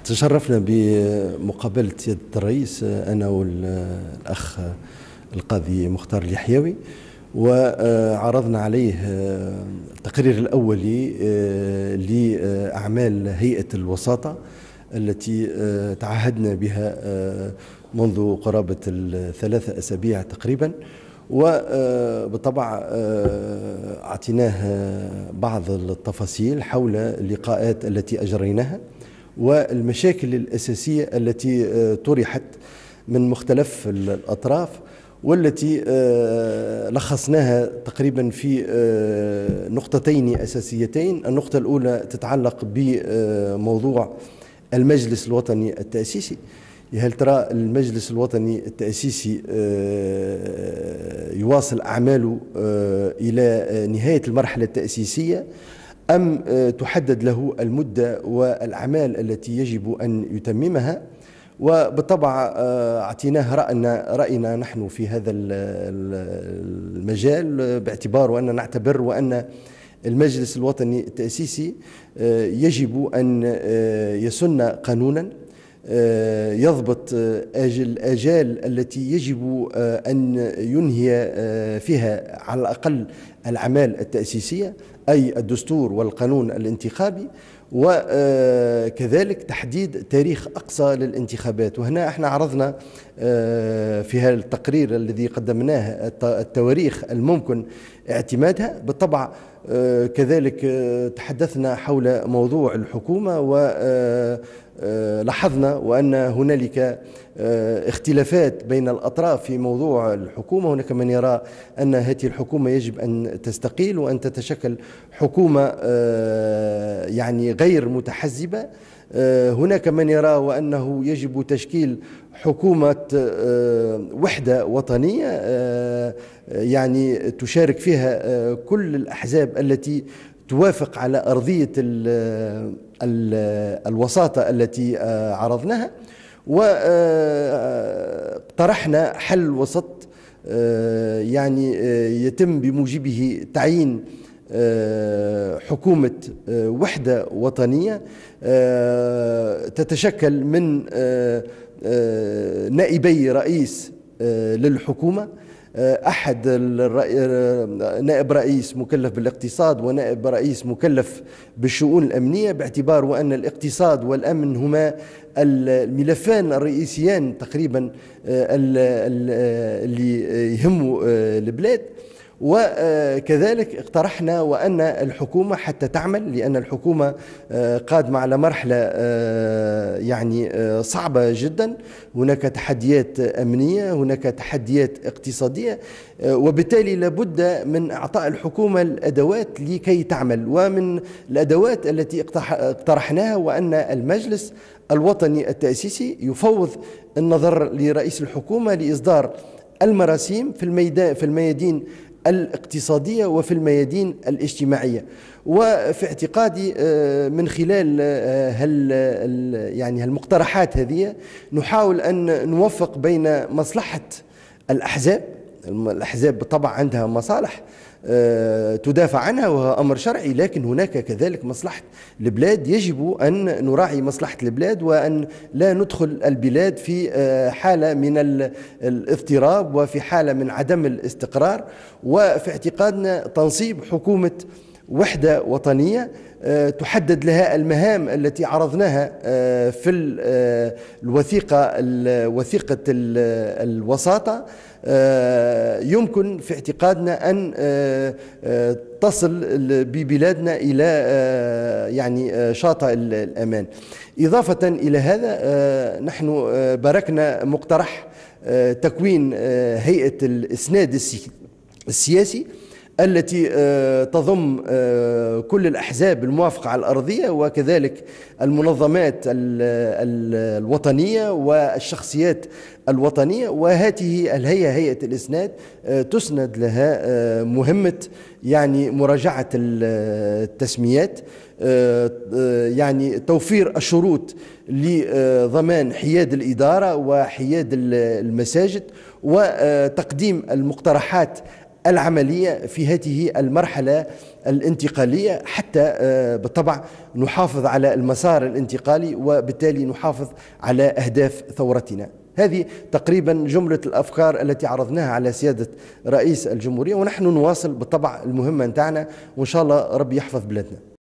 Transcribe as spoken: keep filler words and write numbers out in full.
تشرفنا بمقابلة سيادة الرئيس أنا والأخ القاضي مختار اليحيوي، وعرضنا عليه التقرير الأولي لأعمال هيئة الوساطة التي تعهدنا بها منذ قرابة الثلاثة أسابيع تقريبا، وبالطبع أعطيناه بعض التفاصيل حول اللقاءات التي أجريناها والمشاكل الأساسية التي طرحت من مختلف الأطراف، والتي لخصناها تقريبا في نقطتين أساسيتين. النقطة الأولى تتعلق بموضوع المجلس الوطني التأسيسي. هل ترى المجلس الوطني التأسيسي يواصل أعماله إلى نهاية المرحلة التأسيسية، أم تحدد له المدة والأعمال التي يجب أن يتممها؟ وبالطبع أعطيناه رأينا, رأينا نحن في هذا المجال، باعتبار أننا نعتبر وأن المجلس الوطني التأسيسي يجب أن يسن قانونا يضبط الآجال التي يجب أن ينهي فيها على الأقل الأعمال التأسيسية، أي الدستور والقانون الانتخابي، وكذلك تحديد تاريخ أقصى للانتخابات. وهنا احنا عرضنا في هذا التقرير الذي قدمناه التواريخ الممكن اعتمادها. بالطبع كذلك تحدثنا حول موضوع الحكومة، ولاحظنا وأن هنالك اختلافات بين الأطراف في موضوع الحكومة. هناك من يرى أن هذه الحكومة يجب أن تستقيل وأن تتشكل حكومة يعني غير متحزبة. هناك من يرى وأنه يجب تشكيل حكومة وحدة وطنية يعني تشارك فيها كل الأحزاب التي توافق على أرضية الوساطة التي عرضناها، وطرحنا حل وسط يعني يتم بموجبه تعيين حكومة وحدة وطنية تتشكل من نائبي رئيس للحكومة، أحد نائب رئيس مكلف بالاقتصاد ونائب رئيس مكلف بالشؤون الأمنية، باعتبار وأن الاقتصاد والأمن هما الملفان الرئيسيان تقريبا اللي يهموا البلاد. وكذلك اقترحنا وأن الحكومة حتى تعمل، لأن الحكومة قادمة على مرحلة يعني صعبة جدا، هناك تحديات أمنية، هناك تحديات اقتصادية، وبالتالي لابد من إعطاء الحكومة الأدوات لكي تعمل. ومن الأدوات التي اقترحناها وأن المجلس الوطني التأسيسي يفوض النظر لرئيس الحكومة لإصدار المراسيم في الميدان في الميادين الاقتصادية وفي الميادين الاجتماعية. وفي اعتقادي من خلال هال يعني هالمقترحات هذه نحاول أن نوفق بين مصلحة الأحزاب. الأحزاب بالطبع عندها مصالح تدافع عنها وهو أمر شرعي، لكن هناك كذلك مصلحة البلاد، يجب أن نراعي مصلحة البلاد وأن لا ندخل البلاد في حالة من الاضطراب وفي حالة من عدم الاستقرار. وفي اعتقادنا تنصيب حكومة وحدة وطنية تحدد لها المهام التي عرضناها في الوثيقة وثيقة الوساطة، يمكن في اعتقادنا أن تصل ببلادنا إلى يعني شاطئ الأمان. إضافة إلى هذا نحن باركنا مقترح تكوين هيئة الإسناد السياسي التي تضم كل الأحزاب الموافقة على الأرضية، وكذلك المنظمات الوطنية والشخصيات الوطنية. وهذه الهيئة هيئة الإسناد تسند لها مهمة يعني مراجعة التسميات، يعني توفير الشروط لضمان حياد الإدارة وحياد المساجد، وتقديم المقترحات العملية في هذه المرحلة الانتقالية، حتى بالطبع نحافظ على المسار الانتقالي وبالتالي نحافظ على أهداف ثورتنا. هذه تقريبا جملة الأفكار التي عرضناها على سيادة رئيس الجمهورية، ونحن نواصل بالطبع المهمة نتاعنا، وإن شاء الله ربي يحفظ بلادنا.